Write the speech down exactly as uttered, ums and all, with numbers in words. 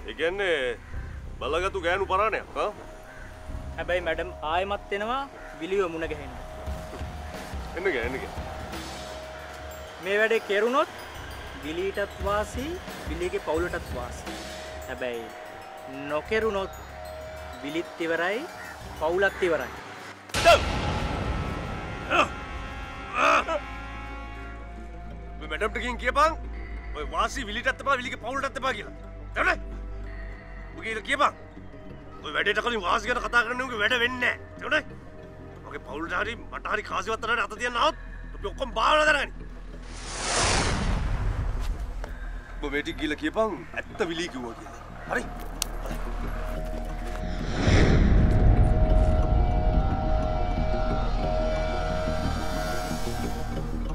ඒ කියන්නේ බලගත්ු ගෑනු පරාණයක් හා හැබැයි මැඩම් ආයෙමත් එනවා විලිව මුණ ගැහෙන්න. එන්න ගෑ එන්න ගෑ. මේ වැඩේ කෙරුණොත් විලීටත් වාසි විලීගේ පවුලටත් වාසි. හැබැයි නොකෙරුණොත් විලිත් ඉවරයි පවුලත් ඉවරයි. මේ මැඩම්ට ගිහින් කියපන් ඔය වාසි විලිටත් එපා විලිගේ පවුලටත් එපා කියලා. තේරුණා? ඔගේ කියපන්. ඔය වැඩේට කලින් වාසි ගැන කතා කරන්න උගේ වැඩ වෙන්නේ නැහැ. තේරුණා? ඔගේ පවුලට හරි මට හරි කාසිවත් තරට අත තියන්න આવොත් අපි ඔක්කොම බාරලා දාගන්න. ඔබ මේටි ගිහලා කියපන් ඇත්ත විලී කිව්වා කියලා. හරි?